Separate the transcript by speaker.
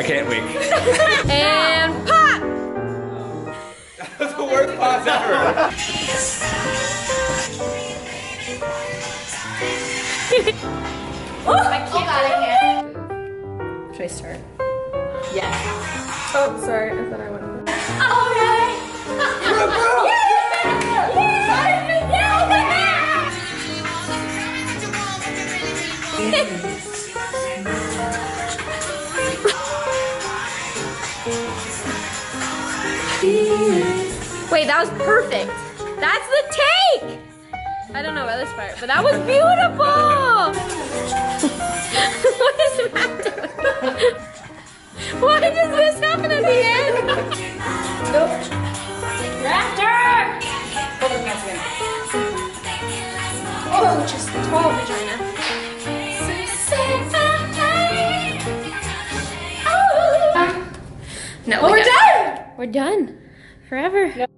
Speaker 1: I can't wait.
Speaker 2: And pop!
Speaker 1: That was the worst pause ever.
Speaker 2: I can't. Should I start? Yes. Oh, sorry. I thought I went. Alright! Wait, that was perfect. That's the take! I don't know about this part, but that was beautiful! What is the matter? Why does this happen at the end? Nope. Raptor! Hold on, once again. Oh, just 12 vagina. No, we're done! We're done. Forever.